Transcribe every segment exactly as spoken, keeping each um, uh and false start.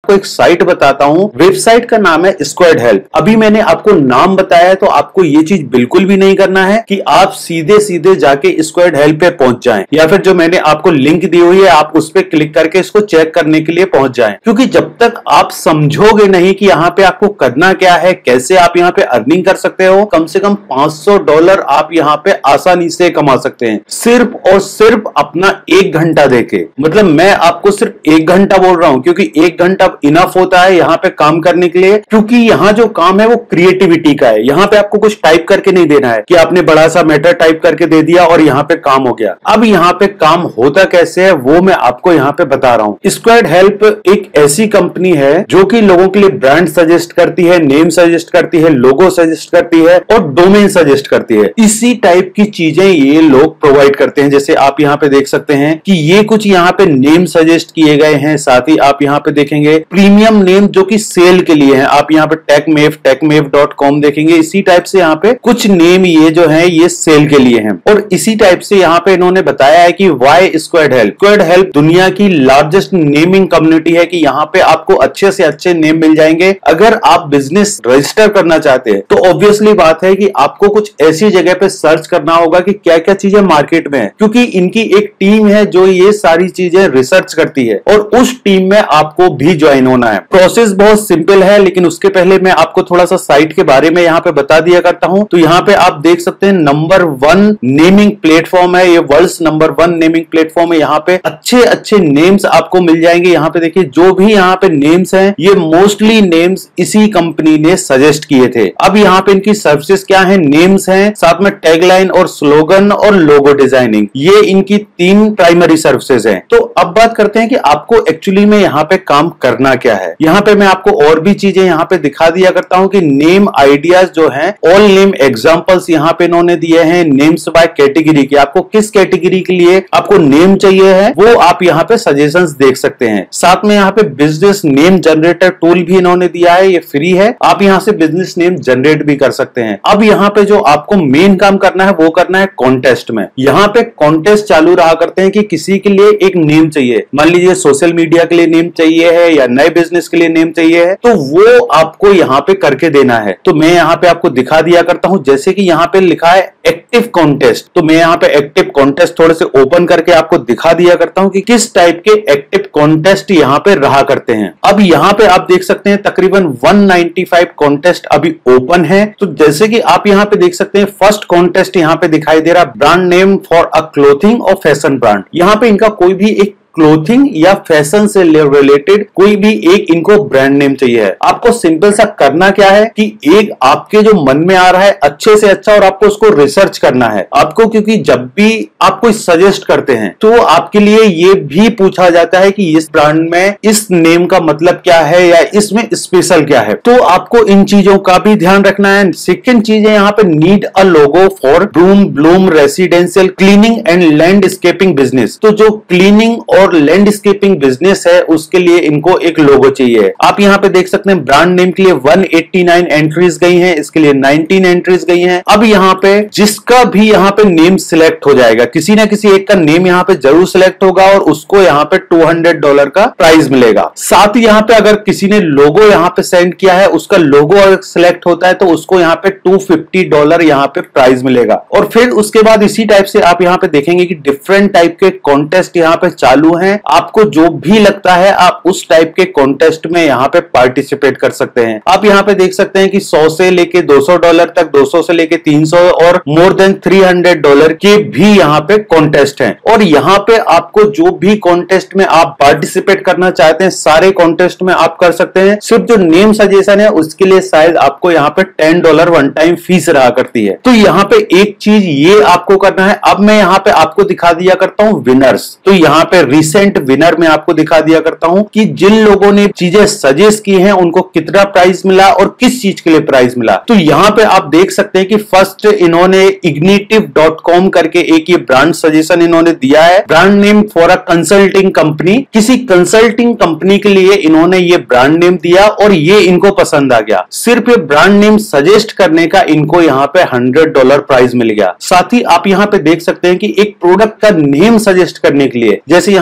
आपको एक साइट बताता हूँ। वेबसाइट का नाम है स्क्वाड हेल्प। अभी मैंने आपको नाम बताया है, तो आपको ये चीज बिल्कुल भी नहीं करना है कि आप सीधे सीधे जाके स्क्वाड हेल्प पे पहुंच जाएं, या फिर जो मैंने आपको लिंक दी हुई है आप उस पर क्लिक करके इसको चेक करने के लिए पहुंच जाएं। क्योंकि जब तक आप समझोगे नहीं कि यहाँ पे आपको करना क्या है, कैसे आप यहाँ पे अर्निंग कर सकते हो, कम से कम पांच सौ डॉलर आप यहाँ पे आसानी से कमा सकते हैं, सिर्फ और सिर्फ अपना एक घंटा देके। मतलब मैं आपको सिर्फ एक घंटा बोल रहा हूं क्योंकि एक घंटा इनफ होता है यहाँ पे काम करने के लिए। क्योंकि यहाँ जो काम है वो क्रिएटिविटी का है। यहाँ पे आपको कुछ टाइप करके नहीं देना है कि आपने बड़ा सा मैटर टाइप करके दे दिया और यहाँ पे काम हो गया। अब यहाँ पे काम होता कैसे है वो मैं आपको यहाँ पे बता रहा हूँ। स्क्वाड हेल्प एक ऐसी कंपनी है जो कि लोगों के लिए ब्रांड सजेस्ट करती है, नेम सजेस्ट करती है, लोगो सजेस्ट करती है और डोमेन सजेस्ट करती है। इसी टाइप की चीजें ये लोग प्रोवाइड करते हैं। जैसे आप यहाँ पे देख सकते हैं कि ये कुछ यहाँ पे नेम सजेस्ट किए गए हैं। साथ ही आप यहाँ पे देखेंगे प्रीमियम नेम जो कि सेल के लिए हैं। आप यहाँ पे टेकमेव टेकमेव डॉट कॉम देखेंगे। इसी टाइप से यहाँ पे कुछ नेम ये जो है ये सेल के लिए हैं। और इसी टाइप से यहाँ पे इन्होंने बताया है कि why Squadhelp. Squadhelp दुनिया की लार्जेस्ट नेमिंग कम्युनिटी है कि यहाँ पे आपको अच्छे से अच्छे नेम मिल जाएंगे। अगर आप बिजनेस रजिस्टर करना चाहते हैं तो ऑब्वियसली बात है कि आपको कुछ ऐसी जगह पे सर्च करना होगा कि क्या क्या चीजें मार्केट में है, क्योंकि इनकी एक टीम है जो ये सारी चीजें रिसर्च करती है और उस टीम में आपको भी ज्वाइन होना है। प्रोसेस बहुत सिंपल है, लेकिन उसके पहले मैं आपको थोड़ा सा साइट के बारे में यहाँ पे बता दिया करता हूँ। तो यहाँ पे आप देख सकते हैं नंबर वन नेमिंग प्लेटफॉर्म है, ये world number one naming platform है। यहाँ पे अच्छे अच्छे नेम्स आपको मिल जाएंगे। यहाँ पे देखिए जो भी यहाँ पे नेम्स हैं ये मोस्टली नेम्स इसी कंपनी ने सजेस्ट किए थे। अब यहाँ पे इनकी सर्विसेज क्या है, नेम्स हैं, साथ में टैगलाइन और स्लोगन और लोगो डिजाइनिंग, ये इनकी तीन प्राइमरी सर्विसेज हैं। तो अब बात करते हैं कि आपको एक्चुअली में यहाँ पे काम करना क्या है। यहाँ पे मैं आपको और भी चीजें यहाँ पे दिखा दिया करता हूँ कि नेम आइडियाज जो हैं, ऑल नेम एग्जांपल्स यहाँ पे इन्होंने दिए हैं। नेम्स बाय कैटेगरी के, आपको किस कैटेगरी के लिए आपको नेम चाहिए है वो आप यहाँ पे सजेशंस देख सकते हैं। साथ में यहाँ पे बिजनेस नेम जनरेटर टूल भी इन्होंने दिया है, ये फ्री है, आप यहाँ से बिजनेस नेम जनरेट भी कर सकते हैं। अब यहाँ पे जो आपको मेन काम करना है वो करना है कॉन्टेस्ट में। यहाँ पे कॉन्टेस्ट चालू रहा करते हैं कि किसी के लिए एक नेम चाहिए, मान लीजिए सोशल मीडिया के लिए नेम चाहिए है या नए बिजनेस के लिए नेम चाहिए है, तो वो आपको यहाँ पे करके देना है। तो मैं यहाँ पे आपको दिखा दिया करता हूँ। जैसे कि यहाँ पे लिखा है एक्टिव कॉन्टेस्ट, तो मैं यहाँ पे एक्टिव कॉन्टेस्ट थोड़े से ओपन करके आपको दिखा दिया करता हूँ कि किस टाइप के एक्टिव कॉन्टेस्ट यहाँ पे रहा करते हैं। अब यहाँ पे आप देख सकते हैं तकरीबन एक सौ पचानवे कॉन्टेस्ट अभी ओपन है। तो जैसे कि आप यहाँ पे देख सकते हैं फर्स्ट कॉन्टेस्ट यहाँ पे दिखाई दे रहा, brand name for a clothing और फैशन ब्रांड। यहाँ पे इनका कोई भी एक क्लोथिंग या फैशन से रिलेटेड कोई भी एक इनको ब्रांड नेम चाहिए है। आपको सिंपल सा करना क्या है कि एक आपके जो मन में आ रहा है अच्छे से अच्छा, और आपको उसको रिसर्च करना है आपको, क्योंकि जब भी आप कोई सजेस्ट करते हैं तो आपके लिए ये भी पूछा जाता है कि इस ब्रांड में इस नेम का मतलब क्या है या इसमें स्पेशल क्या है। तो आपको इन चीजों का भी ध्यान रखना है। सेकंड चीज है यहाँ पे need a logo for bloom bloom residential cleaning and landscaping business. तो जो क्लीनिंग और लैंडस्केपिंग बिजनेस है उसके लिए इनको एक लोगो चाहिए। आप यहाँ पे देख सकते हैं ब्रांड नेम के लिए एक सौ नवासी एंट्रीज गई हैं, इसके लिए उन्नीस एंट्रीज गई हैं। अब यहाँ पे जिसका भी यहाँ पे नेम सिलेक्ट हो जाएगा, किसी ना किसी एक का नेम यहाँ पे जरूर सिलेक्ट होगा और उसको यहाँ पे दो सौ डॉलर का प्राइज मिलेगा। साथ ही यहाँ पे अगर किसी ने लोगो यहाँ पे सेंड किया है, उसका लोगो अगर सिलेक्ट होता है तो उसको यहाँ पे दो सौ पचास डॉलर यहाँ पे प्राइज मिलेगा। और फिर उसके बाद इसी टाइप से आप यहाँ पे देखेंगे कि डिफरेंट टाइप के कॉन्टेस्ट यहाँ पे चालू हैं। आपको जो भी लगता है आप उस टाइप के कॉन्टेस्ट में यहाँ पे पार्टिसिपेट कर सकते हैं। आप यहाँ पे देख सकते हैं कि सौ से लेके दो सौ डॉलर तक, दो सौ से लेके तीन सौ और मोर देन तीन सौ डॉलर के भी यहाँ पे कॉन्टेस्ट हैं। और यहाँ पे आपको जो भी कॉन्टेस्ट में आप पार्टिसिपेट करना चाहते हैं सारे कॉन्टेस्ट में आप कर सकते हैं। सिर्फ जो नेम सजेशन है उसके लिए शायद आपको यहाँ पे ten dollar one time fee रहा करती है। तो यहाँ पे एक चीज ये आपको करना है। अब मैं यहाँ पे आपको दिखा दिया करता हूँ विनर्स। तो यहाँ पे रिसेंट विनर में आपको दिखा दिया करता हूं कि जिन लोगों ने चीजें सजेस्ट की हैं उनको कितना प्राइस मिला और किस चीज के लिए प्राइस मिला। तो यहां पे आप देख सकते हैं कि फर्स्ट इन्होंने इग्निटिव डॉट कॉम करके एक ये ब्रांड सजेशन इन्होंने दिया है, brand name for a consulting company. किसी कंसल्टिंग कंपनी के लिए इन्होंने ये ब्रांड नेम दिया और ये इनको पसंद आ गया। सिर्फ ये ब्रांड नेम सजेस्ट करने का इनको यहाँ पे हंड्रेड डॉलर प्राइस मिल गया। साथ ही आप यहाँ पे देख सकते हैं कि एक प्रोडक्ट का नेम सजेस्ट करने के लिए, जैसे यहाँ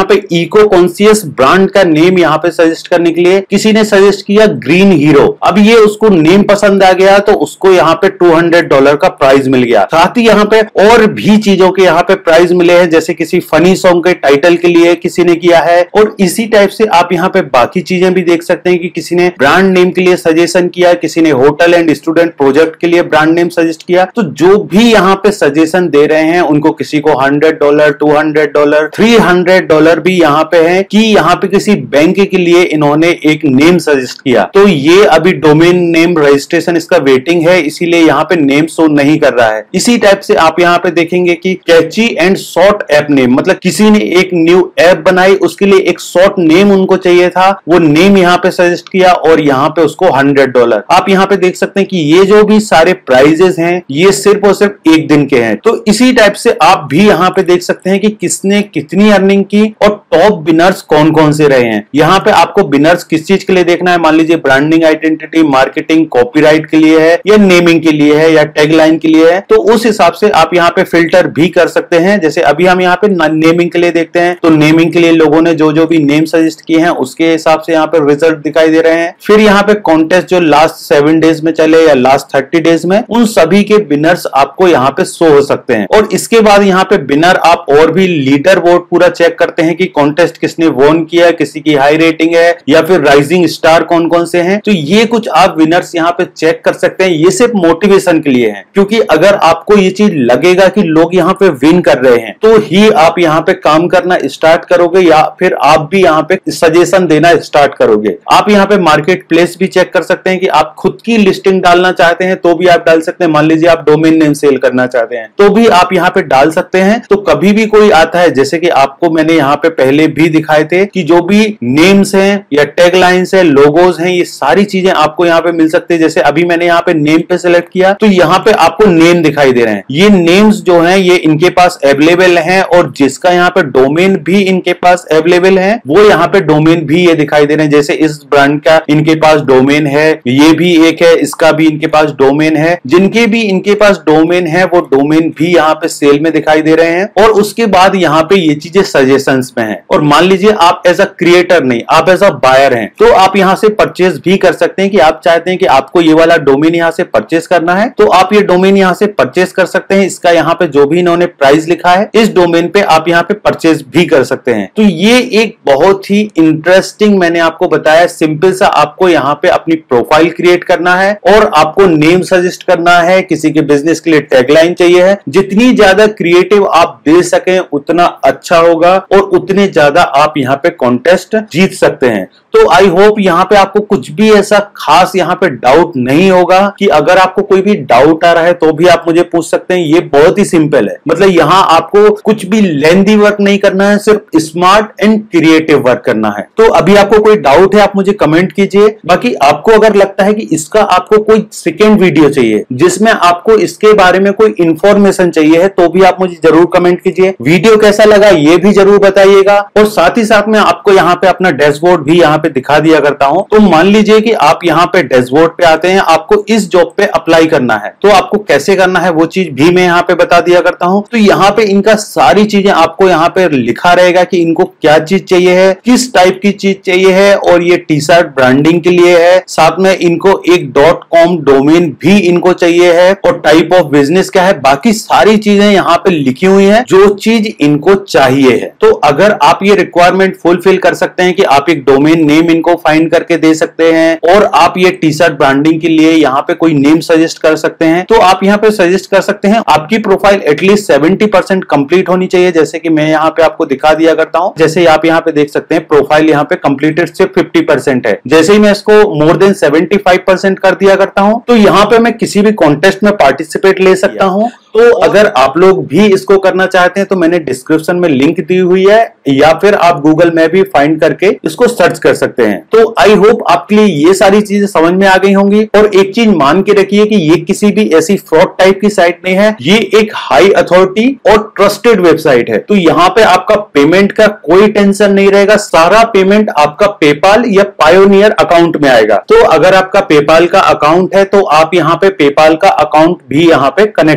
यहाँ पे इको कॉन्शियस ब्रांड का नेम यहाँ पे सजेस्ट करने के लिए किसी ने सजेस्ट किया ग्रीन हीरो। अब ये उसको नेम पसंद आ गया तो उसको यहाँ पे टू हंड्रेड डॉलर का प्राइज मिल गया। साथ ही यहाँ पे और भी चीजों के यहाँ पे प्राइज मिले हैं, जैसे किसी फनी सॉन्ग के टाइटल के लिए किसी ने किया है, और इसी टाइप से आप यहाँ पे बाकी चीजें भी देख सकते हैं कि किसी ने ब्रांड नेम के लिए सजेशन किया, किसी ने होटल एंड स्टूडेंट प्रोजेक्ट के लिए ब्रांड नेम सजेस्ट किया। तो जो भी यहाँ पे सजेशन दे रहे हैं उनको किसी को hundred dollar, two hundred dollar, three hundred dollar भी यहाँ पे है कि यहाँ पे किसी बैंक के लिए इन्होंने एक नेम सजेस्ट किया। तो ये अभी डोमेन नेम रजिस्ट्रेशन इसका वेटिंग है, इसीलिए यहाँ पे नेम शो नहीं कर रहा है। इसी टाइप से आप यहाँ पे देखेंगे कि catchy and short app name, मतलब किसी ने एक न्यू ऐप बनाई, उसके लिए एक शॉर्ट नेम उनको चाहिए था, वो नेम यहाँ पे सजेस्ट किया और यहाँ पे उसको हंड्रेड डॉलर। आप यहाँ पे देख सकते हैं कि ये जो भी सारे प्राइजेस हैं ये सिर्फ और सिर्फ एक दिन के हैं। तो इसी टाइप से आप भी यहाँ पे देख सकते हैं कि किसने कितनी अर्निंग की और टॉप विनर्स कौन कौन से रहे हैं। यहाँ पे आपको विनर्स किस चीज के लिए देखना है, मान लीजिए ब्रांडिंग, आइडेंटिटी, मार्केटिंग, कॉपीराइट के लिए है या नेमिंग के लिए है या टैगलाइन के लिए है, तो उस हिसाब से आप यहाँ पे फिल्टर भी कर सकते हैं। जैसे अभी हम यहाँ पे नेमिंग के लिए देखते हैं तो नेमिंग के लिए लोगों ने जो जो भी नेम सजेस्ट किए हैं उसके हिसाब से यहाँ पे रिजल्ट दिखाई दे रहे हैं। फिर यहाँ पे कॉन्टेस्ट जो लास्ट सेवन डेज में चले या लास्ट थर्टी डेज में, उन सभी के विनर्स आपको यहाँ पे शो हो सकते हैं। और इसके बाद यहाँ पे विनर आप और भी लीडर बोर्ड पूरा चेक करते हैं कि कॉन्टेस्ट किसने वोन किया, किसी की हाई रेटिंग है या फिर राइजिंग स्टार कौन कौन से हैं। तो ये कुछ आप विनर्स यहाँ पे चेक कर सकते हैं। ये सिर्फ मोटिवेशन के लिए है, क्योंकि अगर आपको ये चीज लगेगा कि लोग यहाँ पे विन कर रहे हैं तो ही आप यहाँ पे काम करना स्टार्ट करोगे या फिर आप भी यहाँ पे सजेशन देना स्टार्ट करोगे। आप यहाँ पे मार्केट प्लेस भी चेक कर सकते हैं कि आप खुद की लिस्टिंग डालना चाहते हैं तो भी आप डाल सकते हैं। मान लीजिए आप डोमेन नेम सेल करना चाहते हैं तो भी आप यहाँ पे डाल सकते हैं। तो कभी भी कोई आता है, जैसे कि आपको मैंने यहाँ पे पहले भी दिखाए थे कि जो भी नेम्स हैं या टैग लाइन्स है, लोगोज हैं, ये सारी चीजें आपको यहाँ पे मिल सकती है। जैसे अभी मैंने यहाँ पे नेम पे सिलेक्ट किया तो यहाँ पे आपको नेम दिखाई दे रहे हैं। ये नेम्स जो हैं ये इनके पास अवेलेबल हैं और जिसका यहाँ पे डोमेन भी इनके पास अवेलेबल है वो यहाँ पे डोमेन भी ये दिखाई दे रहे हैं। जैसे इस ब्रांड का इनके पास डोमेन है, ये भी एक है, इसका भी इनके पास डोमेन है। जिनके भी इनके पास डोमेन है वो डोमेन भी यहाँ पे सेल में दिखाई दे रहे हैं। और उसके बाद यहाँ पे ये चीजें सजेशंस में है। और मान लीजिए आप एज अ क्रिएटर नहीं, आप एज अ बायर हैं तो आप यहाँ से परचेज भी कर सकते हैं कि आप चाहते हैं कि आपको ये वाला डोमेन यहाँ से परचेज करना है तो आप ये डोमेन यहाँ से परचेज कर सकते हैं। इसका यहाँ पे जो भी इन्होंने प्राइस लिखा है इस डोमेन पे आप यहाँ पे परचेज भी कर सकते हैं। तो ये एक बहुत ही इंटरेस्टिंग मैंने आपको बताया, सिंपल सा आपको यहाँ पे अपनी प्रोफाइल क्रिएट करना है और आपको नेम सजेस्ट करना है। किसी के बिजनेस के लिए टैगलाइन चाहिए है। जितनी ज्यादा क्रिएटिव आप दे सकें उतना अच्छा होगा और उतने ज्यादा आप यहाँ पे कॉन्टेस्ट जीत सकते हैं। तो आई होप यहाँ पे आपको कुछ भी ऐसा खास यहाँ पे डाउट नहीं होगा कि अगर आपको कोई भी डाउट आ रहा है तो भी आप मुझे पूछ सकते हैं। ये बहुत ही सिंपल है, मतलब यहाँ आपको कुछ भी लेंथी वर्क नहीं करना है, सिर्फ स्मार्ट एंड क्रिएटिव वर्क करना है। तो अभी आपको कोई डाउट है आप मुझे कमेंट कीजिए। बाकी आपको अगर लगता है कि इसका आपको कोई सेकेंड वीडियो चाहिए जिसमें आपको इसके बारे में कोई इंफॉर्मेशन चाहिए है तो भी आप मुझे जरूर कमेंट कीजिए। वीडियो कैसा लगा ये भी जरूर बताइएगा। और साथ ही साथ में आपको यहाँ पे अपना डैशबोर्ड भी यहाँ पे दिखा दिया करता हूं। तो मान लीजिए कि आप यहाँ पे डैशबोर्ड पे आते हैं, आपको इस जॉब पे अप्लाई करना है तो आपको कैसे करना है वो चीज भी मैं यहाँ पे बता दिया करता हूं। तो यहाँ पे इनका सारी चीजें आपको यहाँ पे लिखा रहेगा कि इनको क्या चीज चाहिए है, किस टाइप की चीज चाहिए है। और ये टी शर्ट ब्रांडिंग के लिए है, साथ में इनको एक डॉट कॉम डोमेन भी इनको चाहिए है और टाइप ऑफ बिजनेस क्या है, बाकी सारी चीजें यहाँ पे लिखी हुई है जो चीज इनको चाहिए है। तो अगर आप ये रिक्वायरमेंट फुलफिल कर सकते हैं कि आप एक डोमेन नेम इनको फाइंड करके दे सकते हैं और आप ये टी शर्ट ब्रांडिंग के लिए यहाँ पे कोई नेम सजेस्ट कर सकते हैं तो आप यहाँ पे सजेस्ट कर सकते हैं। आपकी profile at least seventy percent complete होनी चाहिए, जैसे कि मैं यहाँ पे आपको दिखा दिया करता हूँ। जैसे आप यहाँ पे देख सकते हैं प्रोफाइल यहाँ पे कंप्लीटेड सिर्फ फिफ्टी परसेंट है। जैसे ही मैं इसको more than seventy five percent कर दिया करता हूँ तो यहाँ पे मैं किसी भी कॉन्टेस्ट में पार्टिसिपेट ले सकता हूँ। तो अगर आप लोग भी इसको करना चाहते हैं तो मैंने डिस्क्रिप्शन में लिंक दी हुई है या फिर आप गूगल में भी फाइंड करके इसको सर्च कर सकते हैं। तो आई होप आपके लिए ये सारी चीजें समझ में आ गई होंगी। और एक चीज मान के रखिए कि ये किसी भी ऐसी फ्रॉड टाइप की साइट नहीं है, ये एक हाई अथॉरिटी और ट्रस्टेड वेबसाइट है। तो यहाँ पे आपका पेमेंट का कोई टेंशन नहीं रहेगा, सारा पेमेंट आपका पेपाल या पायोनियर अकाउंट में आएगा। तो अगर आपका पेपाल का अकाउंट है तो आप यहाँ पे पेपाल का अकाउंट भी यहाँ पे कनेक्ट कर सकते हैं।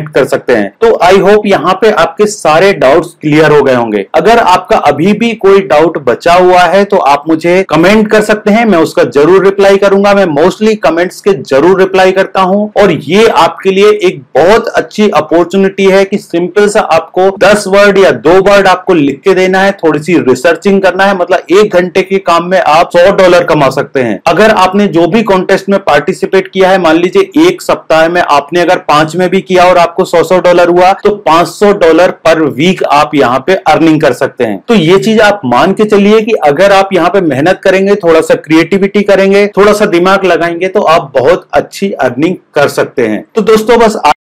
सकते हैं। तो आई होप यहाँ पे आपके सारे डाउट्स क्लियर हो गए होंगे। अगर आपका अभी भी कोई डाउट बचा हुआ है तो आप मुझे कमेंट कर सकते हैं, मैं उसका जरूर रिप्लाई करूंगा। मैं मोस्टली कमेंट्स के जरूर रिप्लाई करता हूं और ये आपके लिए एक बहुत अच्छी अपॉर्चुनिटी है कि सिंपल सा आपको दस वर्ड या दो वर्ड आपको लिख के देना है, थोड़ी सी रिसर्चिंग करना है, मतलब एक घंटे के काम में आप सौ डॉलर कमा सकते हैं। अगर आपने जो भी कॉन्टेस्ट में पार्टिसिपेट किया है, मान लीजिए एक सप्ताह में आपने अगर पांच में भी किया और आपको सौ सौ डॉलर हुआ तो पांच सौ डॉलर पर वीक आप यहाँ पे अर्निंग कर सकते हैं। तो ये चीज आप मान के चलिए कि अगर आप यहाँ पे मेहनत करेंगे, थोड़ा सा क्रिएटिविटी करेंगे, थोड़ा सा दिमाग लगाएंगे तो आप बहुत अच्छी अर्निंग कर सकते हैं। तो दोस्तों बस